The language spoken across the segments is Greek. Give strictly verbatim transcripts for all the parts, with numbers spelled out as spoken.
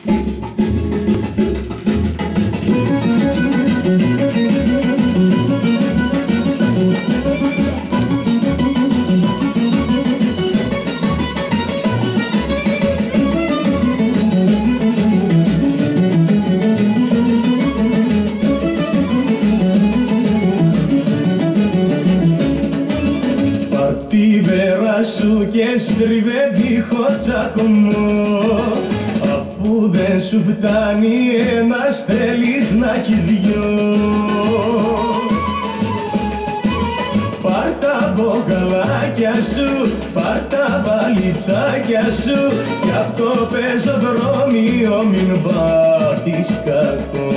Τη μέρα σου και στριβε δίχω τσακωμό, αφού δεν σου φτάνει ένας θέλεις να έχεις δυο. Πάρ' τα μπογαλάκια σου, πάρ' τα βαλιτσάκια σου, κι απ' το πεζοδρόμιο μην πάθεις κακό.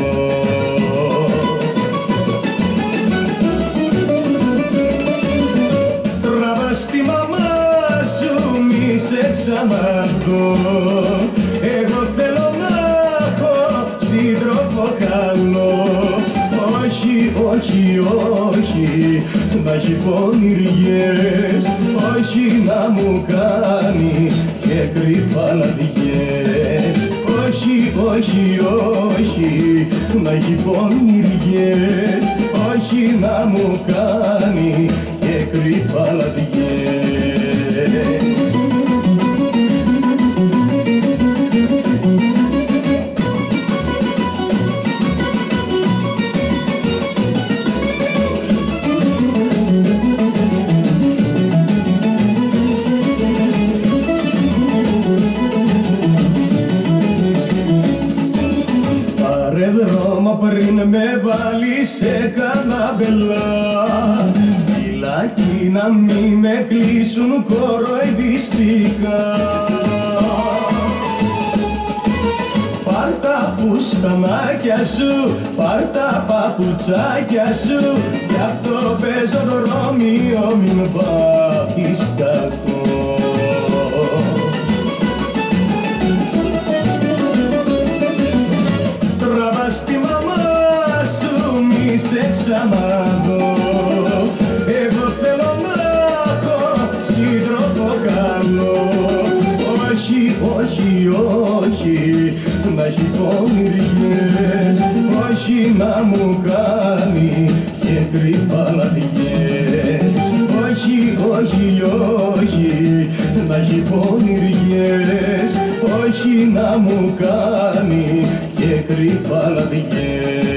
Στη μαμά σου μη σε ξαναδώ, εγώ θέλω να έχω σύντροφο καλό. Όχι, όχι, όχι, να έχει πονηριές, όχι να μου κάνει και κρυφά λαδιές. Όχι, όχι, όχι, να έχει πονηριές, όχι να μου κάνει και κρυφά λαδιές. Πάρε δρόμο πριν με βάλεις σε καναπελά, φυλάκι να μη με κλείσουν κοροϊδιστικά. Πάρ' τα φουστανάκια σου, πάρ' τα παπουτσάκια σου, κι απ' το πεζοδρόμιο μην πάθεις κακό. Τραβά στη μαμά σου μη σε ξαναδώ, εγώ θέλω να έχω σύντροφο καλό. Όχι, όχι, όχι, να έχει πονηριές, όχι να μου κάνει και κρυφά λαδιές. Όχι, όχι, όχι, να έχει πονηριές, όχι να μου κάνει και κρυφά λαδιές.